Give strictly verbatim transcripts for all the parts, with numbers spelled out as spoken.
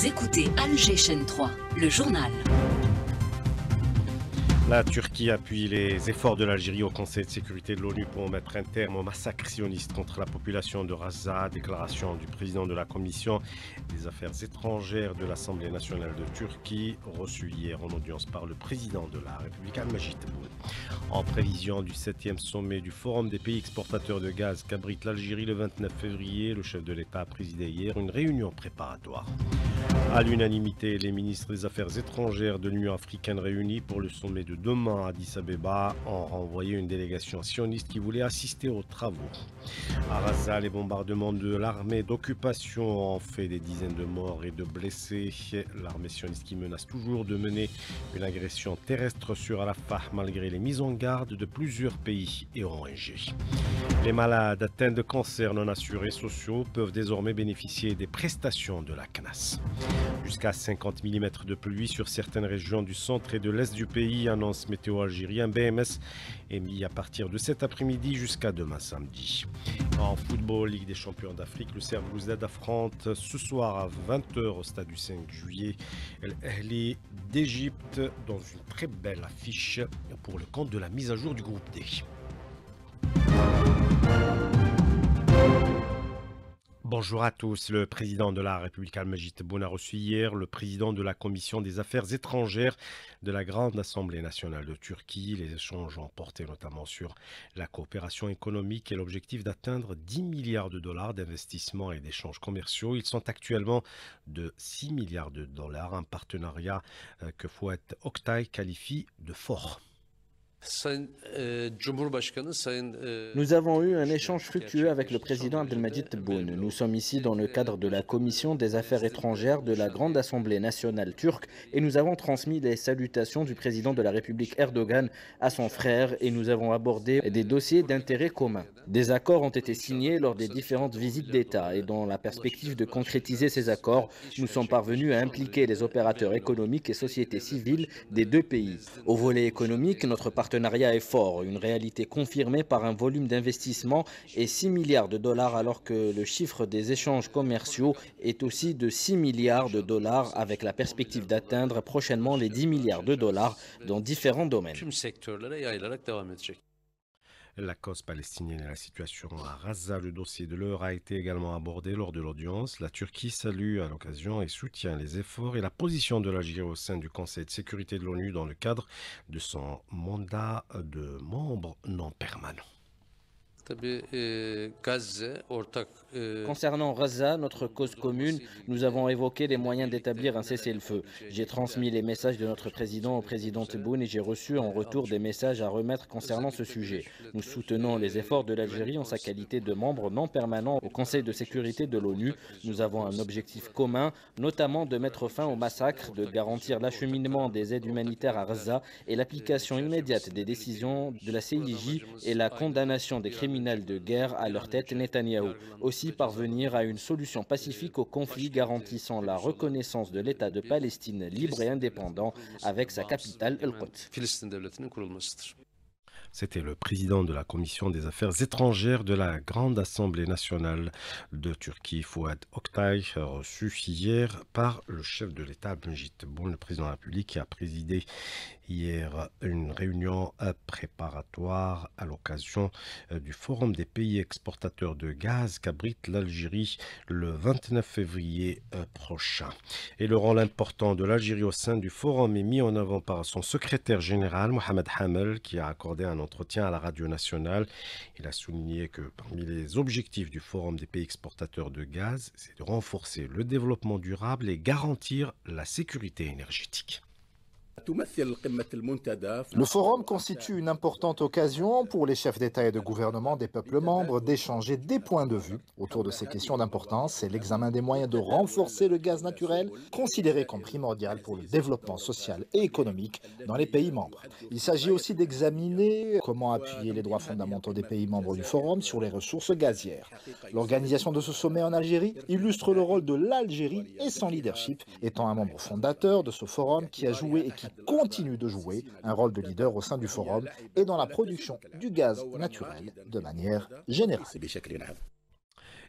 Vous écoutez Alger Chaîne trois, le journal. La Turquie appuie les efforts de l'Algérie au Conseil de sécurité de l'ONU pour mettre un terme au massacre sioniste contre la population de Gaza. Déclaration du président de la Commission des Affaires étrangères de l'Assemblée nationale de Turquie, reçue hier en audience par le président de la République, Al-Majid Tebboune. En prévision du septième sommet du Forum des pays exportateurs de gaz qu'abrite l'Algérie le vingt-neuf février, le chef de l'État a présidé hier une réunion préparatoire. À l'unanimité, les ministres des Affaires étrangères de l'Union africaine réunis pour le sommet de demain à Addis Abeba ont renvoyé une délégation sioniste qui voulait assister aux travaux. À Gaza, les bombardements de l'armée d'occupation ont fait des dizaines de morts et de blessés. L'armée sioniste qui menace toujours de mener une agression terrestre sur Rafah malgré les mises en garde de plusieurs pays et O N G. Les malades atteints de cancers non assurés sociaux peuvent désormais bénéficier des prestations de la C N A S. Jusqu'à cinquante millimètres de pluie sur certaines régions du centre et de l'est du pays, annonce météo algérien. B M S émis à partir de cet après-midi jusqu'à demain samedi. En football, Ligue des champions d'Afrique, le Cercle Blue Z affronte ce soir à vingt heures au stade du cinq juillet El Ahly d'Égypte dans une très belle affiche pour le compte de la mise à jour du groupe D. Bonjour à tous. Le président de la République Al-Majid Tebboune a reçu hier le président de la Commission des Affaires étrangères de la Grande Assemblée nationale de Turquie. Les échanges ont porté notamment sur la coopération économique et l'objectif d'atteindre dix milliards de dollars d'investissements et d'échanges commerciaux. Ils sont actuellement de six milliards de dollars, un partenariat que Fouad Oktay qualifie de fort. Nous avons eu un échange fructueux avec le président Abdelmadjid Tebboune. Nous sommes ici dans le cadre de la Commission des Affaires étrangères de la Grande Assemblée nationale turque et nous avons transmis les salutations du président de la République Erdogan à son frère et nous avons abordé des dossiers d'intérêt commun. Des accords ont été signés lors des différentes visites d'État et dans la perspective de concrétiser ces accords, nous sommes parvenus à impliquer les opérateurs économiques et sociétés civiles des deux pays. Au volet économique, notre partenariat Le partenariat est fort, une réalité confirmée par un volume d'investissement et six milliards de dollars alors que le chiffre des échanges commerciaux est aussi de six milliards de dollars avec la perspective d'atteindre prochainement les dix milliards de dollars dans différents domaines. La cause palestinienne et la situation à Gaza, le dossier de l'heure a été également abordé lors de l'audience. La Turquie salue à l'occasion et soutient les efforts et la position de l'Algérie au sein du Conseil de sécurité de l'ONU dans le cadre de son mandat de membre non permanent. Concernant Gaza, notre cause commune, nous avons évoqué les moyens d'établir un cessez-le-feu. J'ai transmis les messages de notre président au président Tebboune et j'ai reçu en retour des messages à remettre concernant ce sujet. Nous soutenons les efforts de l'Algérie en sa qualité de membre non permanent au Conseil de sécurité de l'ONU. Nous avons un objectif commun, notamment de mettre fin au massacre, de garantir l'acheminement des aides humanitaires à Gaza et l'application immédiate des décisions de la C I J et la condamnation des criminels de guerre à leur tête Netanyahou. Aussi parvenir à une solution pacifique au conflit garantissant la reconnaissance de l'État de Palestine libre et indépendant avec sa capitale El-Quds. C'était le président de la Commission des Affaires étrangères de la Grande Assemblée nationale de Turquie, Fouad Oktay, reçu hier par le chef de l'État, Abdelmadjid Tebboune, le président de la République, qui a présidé hier une réunion préparatoire à l'occasion du Forum des pays exportateurs de gaz qu'abrite l'Algérie le vingt-neuf février prochain. Et le rôle important de l'Algérie au sein du Forum est mis en avant par son secrétaire général, Mohamed Hamel, qui a accordé un entretien à la radio nationale. Il a souligné que parmi les objectifs du Forum des pays exportateurs de gaz, c'est de renforcer le développement durable et garantir la sécurité énergétique. Le forum constitue une importante occasion pour les chefs d'État et de gouvernement des peuples membres d'échanger des points de vue autour de ces questions d'importance et l'examen des moyens de renforcer le gaz naturel, considéré comme primordial pour le développement social et économique dans les pays membres. Il s'agit aussi d'examiner comment appuyer les droits fondamentaux des pays membres du forum sur les ressources gazières. L'organisation de ce sommet en Algérie illustre le rôle de l'Algérie et son leadership, étant un membre fondateur de ce forum qui a joué et qui continue de jouer un rôle de leader au sein du forum et dans la production du gaz naturel de manière générale.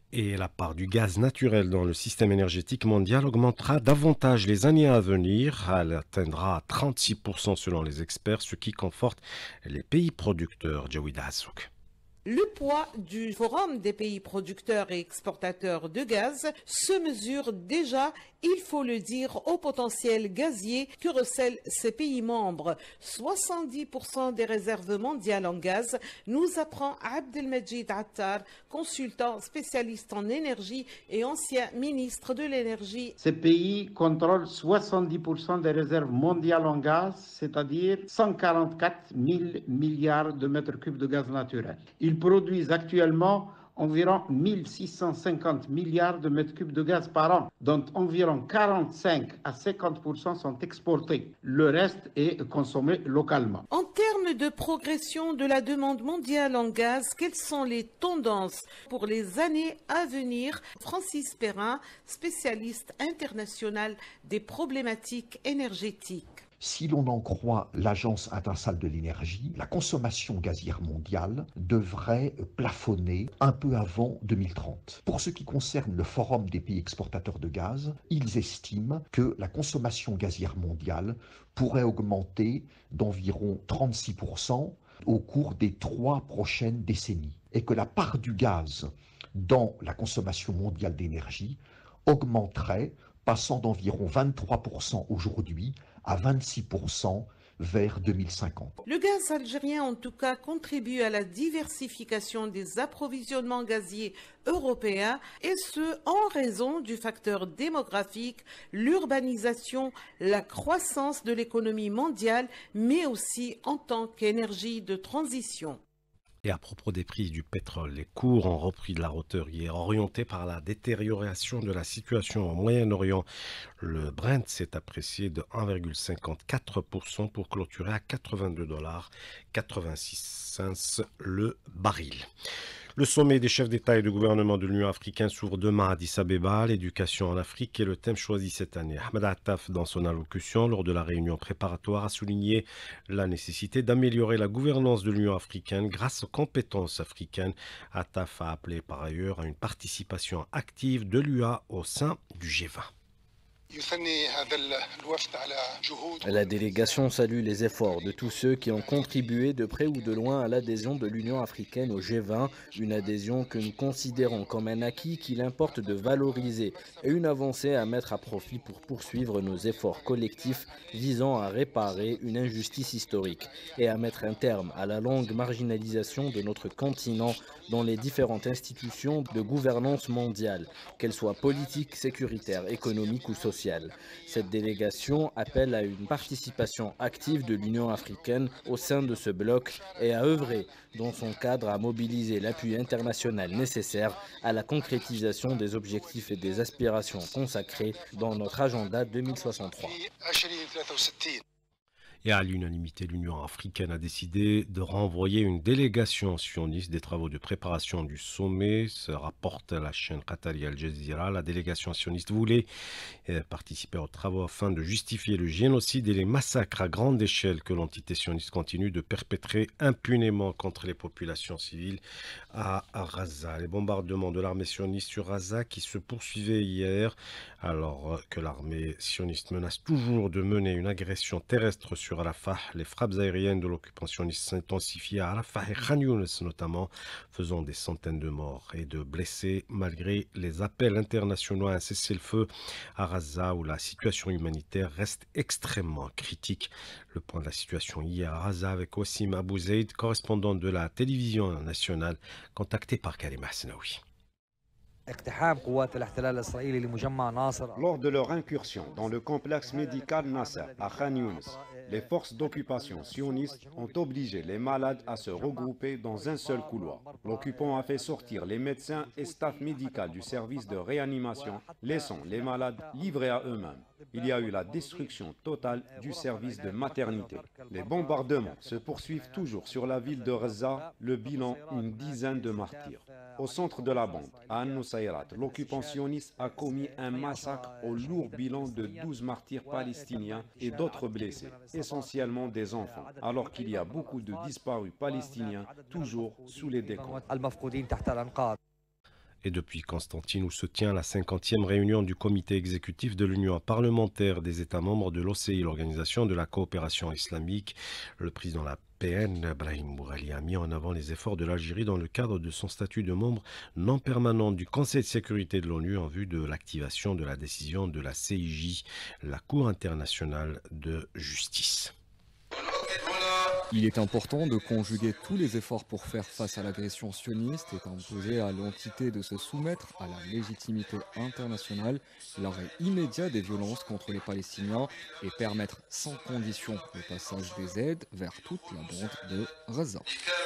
Et la part du gaz naturel dans le système énergétique mondial augmentera davantage les années à venir. Elle atteindra trente-six pour cent selon les experts, ce qui conforte les pays producteurs. Jawida Hassouk. Le poids du Forum des pays producteurs et exportateurs de gaz se mesure déjà, il faut le dire, au potentiel gazier que recèlent ces pays membres. soixante-dix pour cent des réserves mondiales en gaz, nous apprend Abdelmajid Attar, consultant spécialiste en énergie et ancien ministre de l'énergie. Ces pays contrôlent soixante-dix pour cent des réserves mondiales en gaz, c'est-à-dire cent quarante-quatre mille milliards de mètres cubes de gaz naturel. Ils produisent actuellement environ mille six cent cinquante milliards de mètres cubes de gaz par an, dont environ quarante-cinq à cinquante pour cent sont exportés. Le reste est consommé localement. En termes de progression de la demande mondiale en gaz, quelles sont les tendances pour les années à venir? Francis Perrin, spécialiste international des problématiques énergétiques. Si l'on en croit l'Agence internationale de l'énergie, la consommation gazière mondiale devrait plafonner un peu avant deux mille trente. Pour ce qui concerne le Forum des pays exportateurs de gaz, ils estiment que la consommation gazière mondiale pourrait augmenter d'environ trente-six pour cent au cours des trois prochaines décennies et que la part du gaz dans la consommation mondiale d'énergie augmenterait, passant d'environ vingt-trois pour cent aujourd'hui à vingt-six pour cent vers deux mille cinquante. Le gaz algérien, en tout cas, contribue à la diversification des approvisionnements gaziers européens, et ce, en raison du facteur démographique, l'urbanisation, la croissance de l'économie mondiale, mais aussi en tant qu'énergie de transition. Et à propos des prix du pétrole, les cours ont repris de la hauteur hier, orientés par la détérioration de la situation au Moyen-Orient. Le Brent s'est apprécié de un virgule cinquante-quatre pour cent pour clôturer à quatre-vingt-deux dollars quatre-vingt-six cents le baril. Le sommet des chefs d'État et de gouvernement de l'Union africaine s'ouvre demain à Addis Abeba. L'éducation en Afrique est le thème choisi cette année. Ahmed Attaf, dans son allocution lors de la réunion préparatoire, a souligné la nécessité d'améliorer la gouvernance de l'Union africaine grâce aux compétences africaines. Attaf a appelé par ailleurs à une participation active de l'U A au sein du G vingt. La délégation salue les efforts de tous ceux qui ont contribué de près ou de loin à l'adhésion de l'Union africaine au G vingt, une adhésion que nous considérons comme un acquis qu'il importe de valoriser et une avancée à mettre à profit pour poursuivre nos efforts collectifs visant à réparer une injustice historique et à mettre un terme à la longue marginalisation de notre continent dans les différentes institutions de gouvernance mondiale, qu'elles soient politiques, sécuritaires, économiques ou sociales. Cette délégation appelle à une participation active de l'Union africaine au sein de ce bloc et à œuvrer dans son cadre à mobiliser l'appui international nécessaire à la concrétisation des objectifs et des aspirations consacrés dans notre agenda deux mille soixante-trois. Et à l'unanimité, l'Union africaine a décidé de renvoyer une délégation sioniste des travaux de préparation du sommet. Se rapporte la chaîne qatari Al Jazeera. La délégation sioniste voulait participer aux travaux afin de justifier le génocide et les massacres à grande échelle que l'entité sioniste continue de perpétrer impunément contre les populations civiles à Gaza. Les bombardements de l'armée sioniste sur Gaza qui se poursuivaient hier alors que l'armée sioniste menace toujours de mener une agression terrestre sur Rafah. Les frappes aériennes de l'occupationniste s'intensifient à Rafah et Khan Younes notamment, faisant des centaines de morts et de blessés malgré les appels internationaux à un cessez-le-feu à Gaza où la situation humanitaire reste extrêmement critique. Le point de la situation hier à Gaza avec Wassim Abou Zaid, correspondant de la télévision nationale, contacté par Karim Hasnaoui. Lors de leur incursion dans le complexe médical Nasser à Khan Younes, les forces d'occupation sionistes ont obligé les malades à se regrouper dans un seul couloir. L'occupant a fait sortir les médecins et staff médical du service de réanimation, laissant les malades livrés à eux-mêmes. Il y a eu la destruction totale du service de maternité. Les bombardements se poursuivent toujours sur la ville de Gaza, le bilan une dizaine de martyrs. Au centre de la bande, à An-Nusayrat, l'occupant sioniste a commis un massacre au lourd bilan de douze martyrs palestiniens et d'autres blessés, essentiellement des enfants, alors qu'il y a beaucoup de disparus palestiniens toujours sous les décombres. Et depuis Constantine, où se tient la cinquantième réunion du comité exécutif de l'Union parlementaire des États membres de l'O C I, l'Organisation de la coopération islamique, le président de la P N, Brahim Bourali, a mis en avant les efforts de l'Algérie dans le cadre de son statut de membre non permanent du Conseil de sécurité de l'ONU en vue de l'activation de la décision de la C I J, la Cour internationale de justice. Il est important de conjuguer tous les efforts pour faire face à l'agression sioniste et imposer à l'entité de se soumettre à la légitimité internationale, l'arrêt immédiat des violences contre les Palestiniens et permettre sans condition le passage des aides vers toute la bande de Gaza.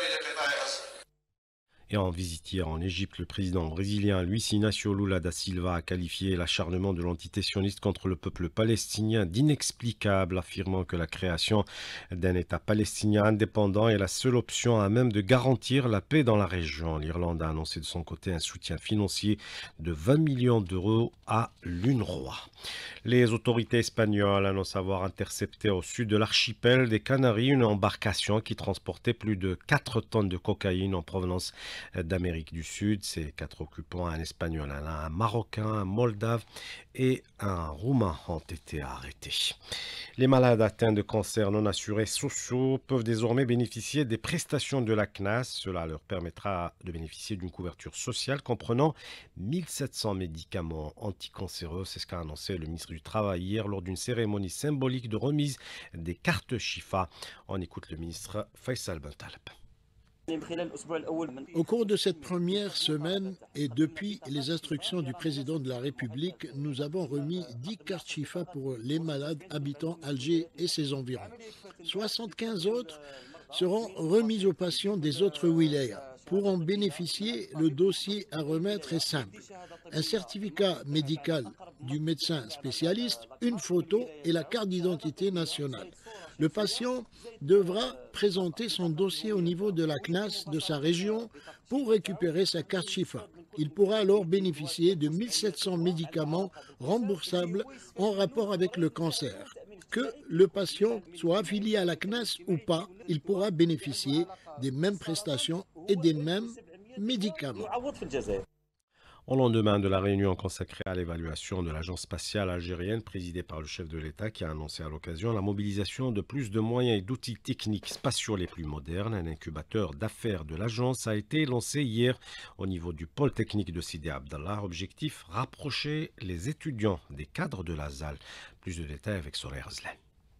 Et en visite hier en Égypte, le président brésilien Luiz Inácio Lula da Silva a qualifié l'acharnement de l'entité sioniste contre le peuple palestinien d'inexplicable, affirmant que la création d'un État palestinien indépendant est la seule option à même de garantir la paix dans la région. L'Irlande a annoncé de son côté un soutien financier de vingt millions d'euros à l'UNRWA. Les autorités espagnoles annoncent avoir intercepté au sud de l'archipel des Canaries une embarcation qui transportait plus de quatre tonnes de cocaïne en provenance d'Amérique du Sud. Ces quatre occupants, un Espagnol, un Marocain, un Moldave et un Roumain, ont été arrêtés. Les malades atteints de cancers non assurés sociaux peuvent désormais bénéficier des prestations de la C N A S. Cela leur permettra de bénéficier d'une couverture sociale comprenant mille sept cents médicaments anticancéreux. C'est ce qu'a annoncé le ministre du Travail hier lors d'une cérémonie symbolique de remise des cartes Chifa. On écoute le ministre Faisal Ben Taleb. Au cours de cette première semaine et depuis les instructions du président de la République, nous avons remis dix cartes Chifa pour les malades habitant Alger et ses environs. soixante-quinze autres seront remises aux patients des autres wilayas. Pour en bénéficier, le dossier à remettre est simple. Un certificat médical du médecin spécialiste, une photo et la carte d'identité nationale. Le patient devra présenter son dossier au niveau de la C N A S de sa région pour récupérer sa carte Chifa. Il pourra alors bénéficier de mille sept cents médicaments remboursables en rapport avec le cancer. Que le patient soit affilié à la C N A S ou pas, il pourra bénéficier des mêmes prestations et des mêmes médicaments. Au lendemain de la réunion consacrée à l'évaluation de l'agence spatiale algérienne présidée par le chef de l'État qui a annoncé à l'occasion la mobilisation de plus de moyens et d'outils techniques spatiaux les plus modernes, un incubateur d'affaires de l'agence a été lancé hier au niveau du pôle technique de Sidi Abdallah. Objectif, rapprocher les étudiants des cadres de la Z A L. Plus de détails avec Soraya Rzlan.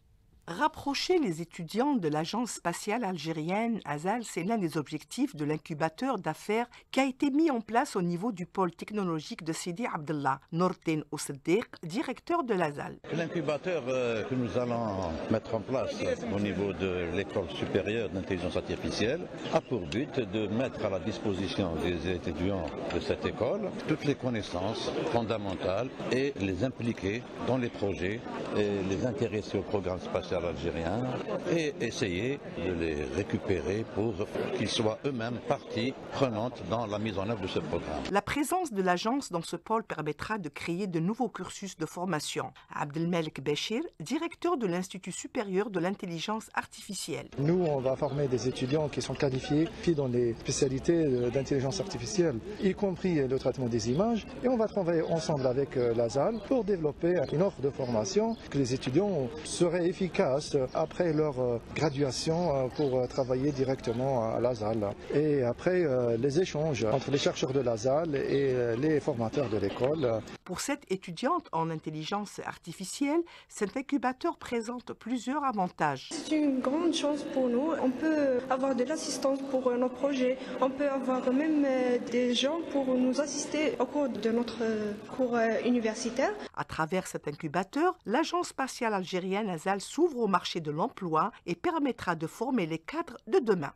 Rapprocher les étudiants de l'agence spatiale algérienne A Z A L, c'est l'un des objectifs de l'incubateur d'affaires qui a été mis en place au niveau du pôle technologique de Sidi Abdallah. Nordin Oussedik, directeur de l'A Z A L. L'incubateur euh, que nous allons mettre en place au niveau de l'école supérieure d'intelligence artificielle a pour but de mettre à la disposition des étudiants de cette école toutes les connaissances fondamentales et les impliquer dans les projets et les intéresser au programme spatial algériens et essayer de les récupérer pour qu'ils soient eux-mêmes partie prenante dans la mise en œuvre de ce programme. La présence de l'agence dans ce pôle permettra de créer de nouveaux cursus de formation. Abdelmelek Béchir, directeur de l'Institut supérieur de l'intelligence artificielle. Nous, on va former des étudiants qui sont qualifiés dans les spécialités d'intelligence artificielle, y compris le traitement des images, et on va travailler ensemble avec la Z A L pour développer une offre de formation que les étudiants seraient efficaces après leur graduation pour travailler directement à la Z A L. Et après les échanges entre les chercheurs de la Z A L et les formateurs de l'école. Pour cette étudiante en intelligence artificielle, cet incubateur présente plusieurs avantages. C'est une grande chance pour nous. On peut avoir de l'assistance pour nos projets. On peut avoir même des gens pour nous assister au cours de notre cours universitaire. À travers cet incubateur, l'agence spatiale algérienne A Z A L s'ouvre au marché de l'emploi et permettra de former les cadres de demain.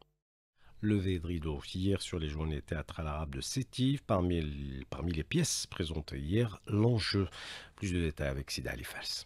Levé de rideau hier sur les journées théâtrales arabes de Sétif. Parmi, parmi les pièces présentées hier, l'enjeu. Plus de détails avec Sida Ali Fals.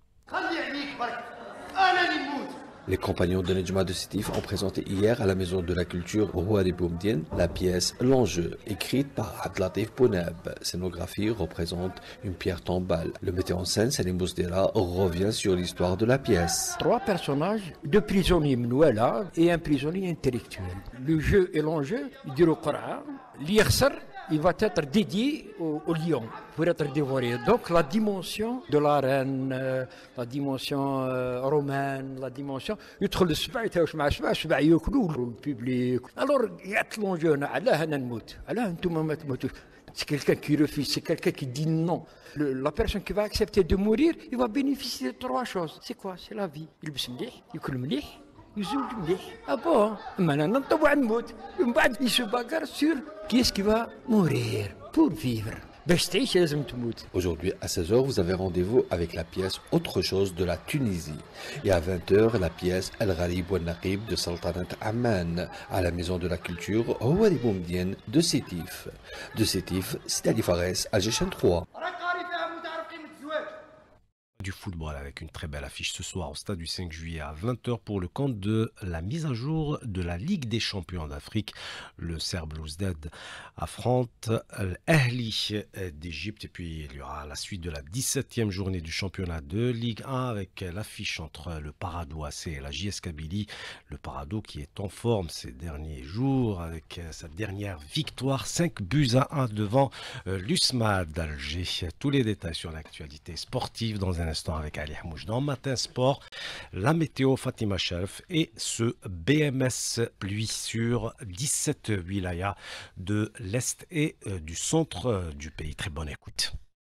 Les compagnons de Nejma de Sétif ont présenté hier à la Maison de la Culture Rouari Boumdien la pièce L'Enjeu, écrite par Abdelatif Bouneb. Scénographie représente une pierre tombale. Le metteur en scène, Salim Bousdera, revient sur l'histoire de la pièce. Trois personnages, deux prisonniers Mnouala et un prisonnier intellectuel. Le jeu et l'enjeu du Qur'an, l'Irsar il va être dédié au, au lion pour être dévoré. Donc la dimension de l'arène, euh, la dimension euh, romaine, la dimension... le public. Alors, il y a c'est quelqu'un qui refuse, c'est quelqu'un qui dit non. Le, la personne qui va accepter de mourir, il va bénéficier de trois choses. C'est quoi? C'est la vie. Il Ah bon? Il se bagarre sur qui est-ce qui va mourir pour vivre. Aujourd'hui, à seize heures, vous avez rendez-vous avec la pièce Autre chose de la Tunisie. Et à vingt heures, la pièce El Gharib Wa Naqib de Sultanat Amman, à la Maison de la Culture Houari Boumediene de Sétif. De Sétif, c'est Ali Fares, Alger trois. Du football avec une très belle affiche ce soir au stade du cinq juillet à vingt heures pour le compte de la mise à jour de la Ligue des champions d'Afrique. Le Serbe Ouzdad affronte l'Ahli d'Égypte et puis il y aura la suite de la dix-septième journée du championnat de Ligue un avec l'affiche entre le Parado A C et la J S Kabylie. Le Parado qui est en forme ces derniers jours avec sa dernière victoire cinq buts à un devant l'U S M A d'Alger. Tous les détails sur l'actualité sportive dans un instant avec Ali Hamouj dans Matin Sport, la météo Fatima Shelf et ce B M S pluie sur dix-sept wilayas de l'Est et du centre du pays. Très bonne écoute.